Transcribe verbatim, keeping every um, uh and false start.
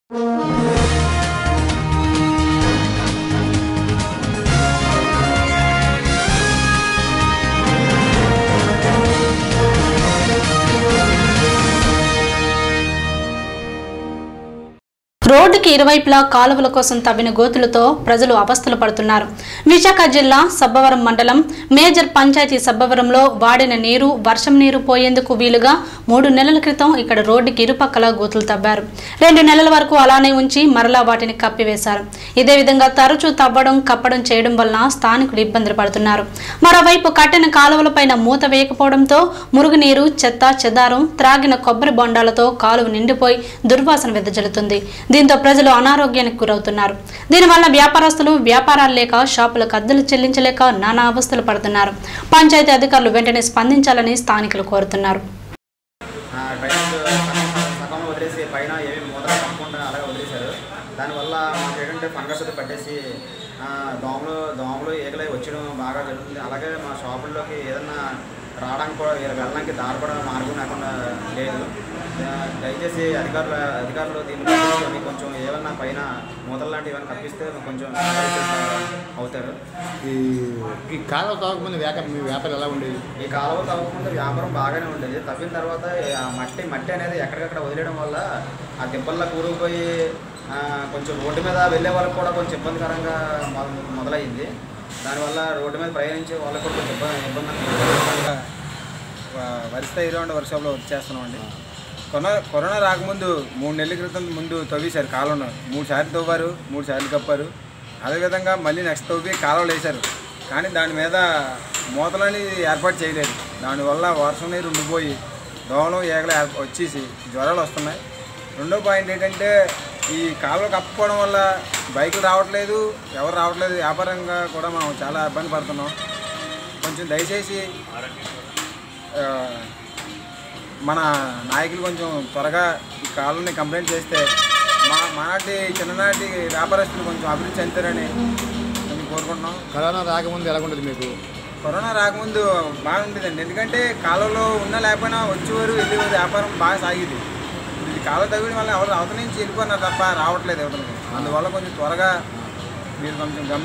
రోడ్డుకి ఇరువైపులా కాలువల కోసం తవ్విన గోతులతో ప్రజలు అవస్థలు పడుతున్నారు. విశాఖ జిల్లా సబ్బవరం మండలం మేజర్ పంచాయతీ సబ్బవరంలో వాడిన నీరు, వర్షం నీరు పోయేందుకు వీలుగా మూడు నెలల క్రితం ఇక్కడ రోడ్డుకి ఇరుపక్కల గోతులు తవ్వారు. రెండు నెలల వరకు అలానే ఉంచి మరలా వాటిని కప్పివేశారు. ఇదే విధంగా తరచూ తవ్వడం, కప్పడం చేయడం వలన స్థానికులు ఇబ్బందులు పడుతున్నారు. మరోవైపు కట్టిన కాలువలపైన మూత వేయకపోవడంతో మురుగునీరు, చెత్త చెదారం, త్రాగిన కొబ్బరి బొండాలతో కాలువ నిండిపోయి దుర్వాసన వెదజల్లుతుంది. దీంతో ప్రజలు అనారోగ్యానికి గురవుతున్నారు. దీనివల్ల వ్యాపారస్తులు వ్యాపారాలు లేక షాపులకు అద్దెలు చెల్లించలేక నానా అవస్థలు పడుతున్నారు. పంచాయతీ అధికారులు వెంటనే స్పందించాలని స్థానికులు కోరుతున్నారు. దానివల్ల మాకు ఏంటంటే ఫంగస్ అది పట్టేసి దోమలు దోమలు ఈగలై వచ్చడం బాగా జరుగుతుంది. అలాగే మా షాపుల్లోకి ఏదన్నా రావడానికి కూడా వెళ్ళడానికి దారి కూడా మార్గం లేకుండా లేదు. దయచేసి అధికారులు అధికారులు దీన్ని కొంచెం ఏమన్నా పైన మూతలు లాంటివి ఏమైనా కప్పిస్తే కొంచెం అవుతారు. ఈ ఈ కాలువ తవ్వకముందు వ్యాపారం మీ వ్యాపారం ఎలా ఉండేది? ఈ కాలువ తవ్వకముందు వ్యాపారం బాగానే ఉండేది. తవ్విన తర్వాత ఆ మట్టి మట్టి అనేది ఎక్కడికక్కడ వదిలేయడం వల్ల ఆ దిబ్బల్లో కూరుకుపోయి కొంచెం రోడ్డు మీద వెళ్ళే వాళ్ళకి కూడా కొంచెం ఇబ్బందికరంగా మొదలైంది. దానివల్ల రోడ్డు మీద ప్రయాణించే వాళ్ళకి కూడా కొంచెం ఇబ్బంది ఇబ్బంది వరిస్తా ఇరవై వర్షంలో వచ్చేస్తున్నామండి. కరోనా కరోనా రాకముందు మూడు నెలల క్రితం ముందు తవ్వేశారు కాలువను. మూడు సార్లు తవ్వారు, మూడు సార్లు కప్పారు. అదేవిధంగా మళ్ళీ నెక్స్ట్ తవ్వి కాలువలు వేశారు. కానీ దాని మీద మూతలని ఏర్పాటు చేయలేదు. దానివల్ల వర్షం నీరు ఉండిపోయి దోమలు ఏగలు వచ్చేసి జ్వరాలు వస్తున్నాయి. రెండో పాయింట్ ఏంటంటే ఈ కాలువ కప్పుకోవడం వల్ల బైకులు రావట్లేదు, ఎవరు రావట్లేదు. వ్యాపారంగా కూడా మనం చాలా ఇబ్బంది పడుతున్నాం. కొంచెం దయచేసి మన నాయకులు కొంచెం త్వరగా ఈ కాలువని కంప్లైంట్ చేస్తే మా మానాటి చిన్ననాటి వ్యాపారస్తులు కొంచెం అభివృద్ధి చెందుతారని మేము కోరుకుంటున్నాం. కరోనా రాకముందు ఎలా ఉంటుంది మీకు? కరోనా రాకముందు బాగుంటుందండి. ఎందుకంటే కాలువలో ఉన్నా లేకపోయినా వచ్చేవారు వెళ్ళేవారు, వ్యాపారం బాగా సాగేది. ఇది కాలువ తవ్వడం వల్ల ఎవరు అవతల నుంచి వెళ్ళిపోయినారు తప్ప రావట్లేదు ఎవరికి. అందువల్ల కొంచెం త్వరగా మీరు కొంచెం గమనించాలి.